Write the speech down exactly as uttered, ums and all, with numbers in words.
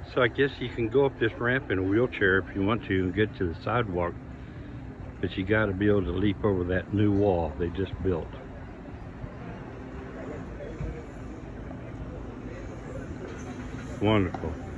So I guess you can go up this ramp in a wheelchair if you want to and get to the sidewalk, but you got to be able to leap over that new wall they just built. Wonderful.